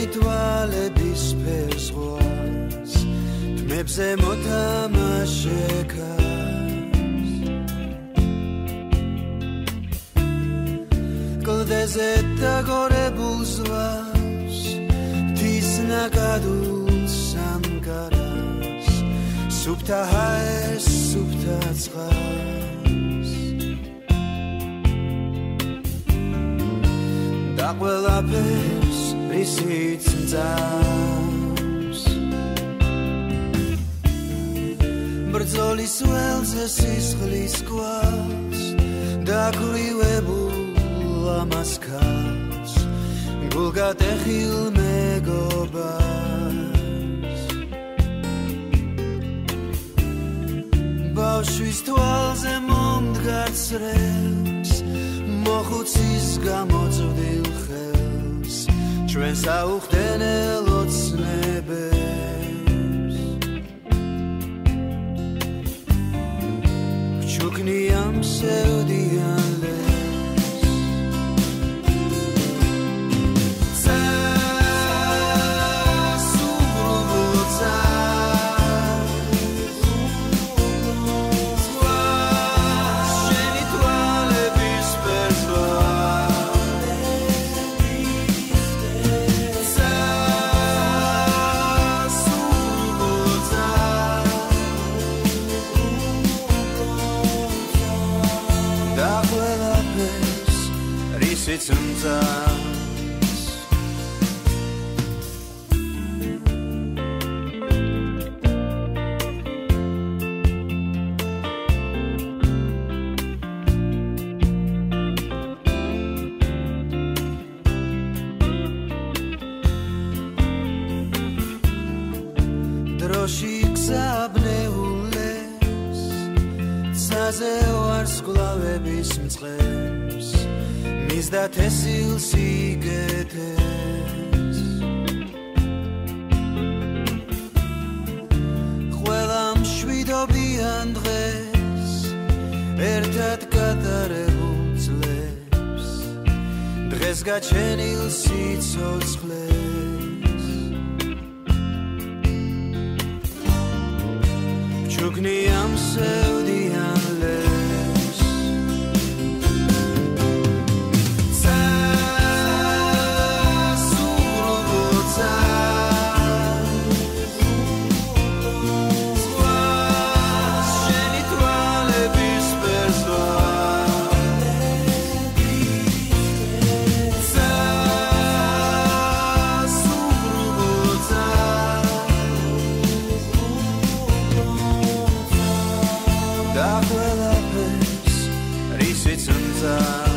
შენი თვალების ფერს თმებზე მოთამაშე კლდეზე დაგორებულ ზვავს მთის ნაკადულს სამგარას სუფთა ჰაერს სუფთა წყალს და ყველაფერს რისიც მძავს ბრძოლის ველზე სისხლის კვალს დაგვრივებულ ამას ქალს გულგატეხილ მეგობარს ბავშვის თვალზე მომდგარცრებს მოხუცის გამოწვდილ ხელს ჩვენს აუხდენელ ოცნებებს ვჩუქნიამ სევდიან დროში გზაბნეულებს ცაზე ვარს გლავების მწყებს მისდა თესილ სიგეთეს ყველა მშვიდობიან დღეს ერთად გატარებულ წლებს დღეს გაჩენილ სიცოცხლეს ვჩუქნიამ სევდიან ლებს და ყველაფერს რისიც მძავს